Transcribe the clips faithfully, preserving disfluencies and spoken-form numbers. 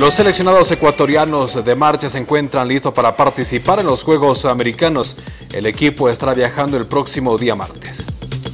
Los seleccionados ecuatorianos de marcha se encuentran listos para participar en los Juegos Sudamericanos. El equipo estará viajando el próximo día martes.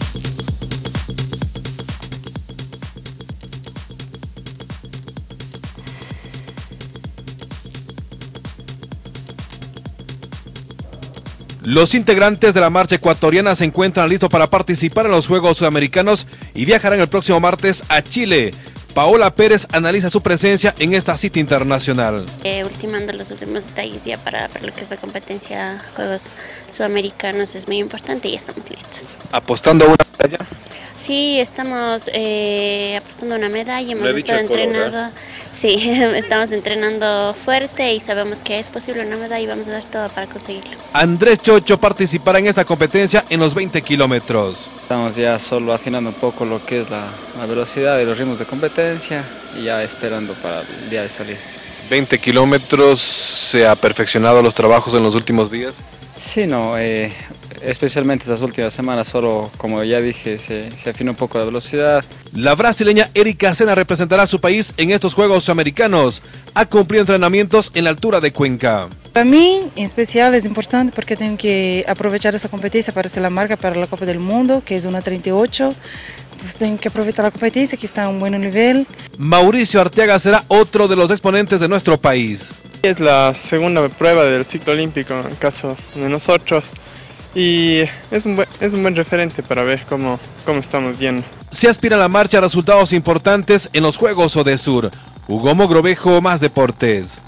Los integrantes de la marcha ecuatoriana se encuentran listos para participar en los Juegos Sudamericanos y viajarán el próximo martes a Chile. Paola Pérez analiza su presencia en esta cita internacional. Eh, ultimando los últimos detalles ya para, para lo que es la competencia Juegos Sudamericanos es muy importante y estamos listos. ¿Apostando a una medalla? Sí, estamos eh, apostando a una medalla, hemos estado entrenando, sí, estamos entrenando fuerte y sabemos que es posible una medalla y vamos a dar todo para conseguirlo. Andrés Chocho participará en esta competencia en los veinte kilómetros. Estamos ya solo afinando un poco lo que es la, la velocidad y los ritmos de competencia y ya esperando para el día de salir. veinte kilómetros, ¿se ha perfeccionado los trabajos en los últimos días? Sí, no, eh, especialmente estas últimas semanas, solo como ya dije, se, se afina un poco la velocidad. La brasileña Erika Sena representará a su país en estos Juegos Sudamericanos. Ha cumplido entrenamientos en la altura de Cuenca. Para mí, en especial, es importante porque tengo que aprovechar esa competencia para hacer la marca para la Copa del Mundo, que es una treinta y ocho. Entonces tengo que aprovechar la competencia, que está a un buen nivel. Mauricio Arteaga será otro de los exponentes de nuestro país. Es la segunda prueba del ciclo olímpico en el caso de nosotros y es un buen, es un buen referente para ver cómo, cómo estamos yendo. Se aspira a la marcha a resultados importantes en los Juegos Odesur. Hugo Mogrovejo, Más Deportes.